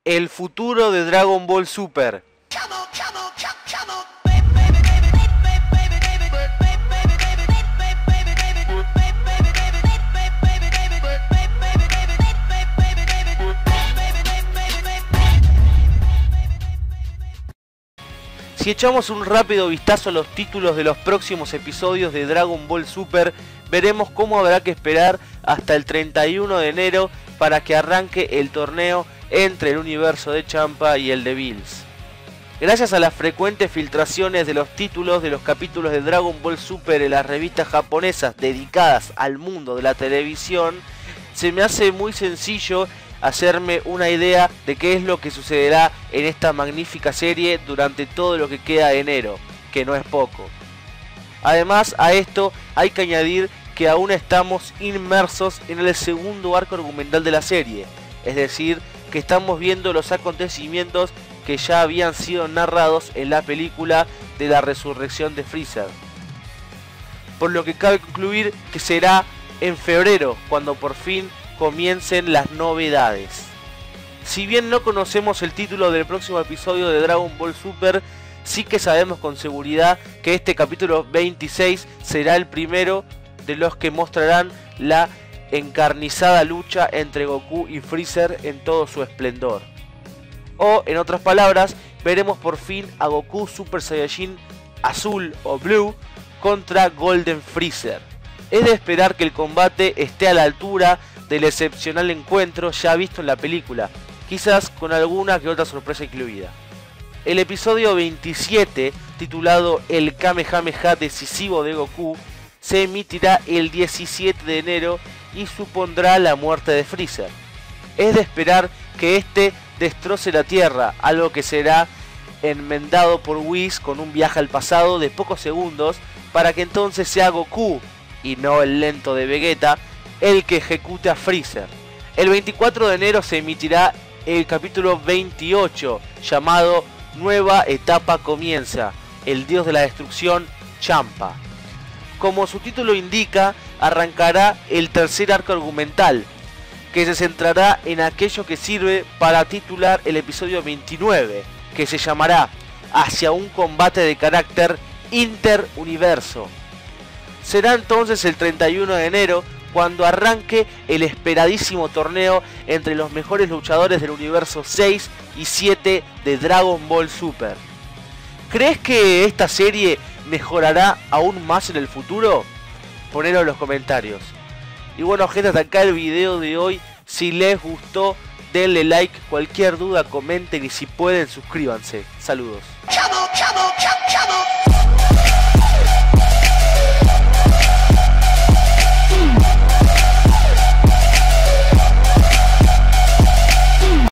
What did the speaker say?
El futuro de Dragon Ball Super. Si echamos un rápido vistazo a los títulos de los próximos episodios de Dragon Ball Super, veremos cómo habrá que esperar hasta el 31 de enero para que arranque el torneo entre el universo de Champa y el de Bills. Gracias a las frecuentes filtraciones de los títulos de los capítulos de Dragon Ball Super en las revistas japonesas dedicadas al mundo de la televisión, se me hace muy sencillo hacerme una idea de qué es lo que sucederá en esta magnífica serie durante todo lo que queda de enero, que no es poco. Además, a esto hay que añadir que aún estamos inmersos en el segundo arco argumental de la serie, es decir, que estamos viendo los acontecimientos que ya habían sido narrados en la película de la resurrección de Freezer. Por lo que cabe concluir que será en febrero cuando por fin comiencen las novedades. Si bien no conocemos el título del próximo episodio de Dragon Ball Super, sí que sabemos con seguridad que este capítulo 26 será el primero de los que mostrarán la encarnizada lucha entre Goku y Freezer en todo su esplendor. O, en otras palabras, veremos por fin a Goku Super Saiyajin Azul o Blue contra Golden Freezer. Es de esperar que el combate esté a la altura del excepcional encuentro ya visto en la película, quizás con alguna que otra sorpresa incluida. El episodio 27, titulado El Kamehameha decisivo de Goku, se emitirá el 17 de enero y supondrá la muerte de Freezer. Es de esperar que este destroce la Tierra, algo que será enmendado por Whis con un viaje al pasado de pocos segundos, para que entonces sea Goku, y no el lento de Vegeta, el que ejecute a Freezer. El 24 de enero se emitirá el capítulo 28, llamado Nueva Etapa Comienza, el dios de la destrucción, Champa. Como su título indica, arrancará el tercer arco argumental, que se centrará en aquello que sirve para titular el episodio 29, que se llamará Hacia un combate de carácter interuniverso. Será entonces el 31 de enero cuando arranque el esperadísimo torneo entre los mejores luchadores del universo 6 y 7 de Dragon Ball Super. ¿Crees que esta serie mejorará aún más en el futuro? Ponelo en los comentarios. Y bueno, gente, hasta acá el video de hoy. Si les gustó, denle like. Cualquier duda comenten y si pueden suscríbanse. Saludos.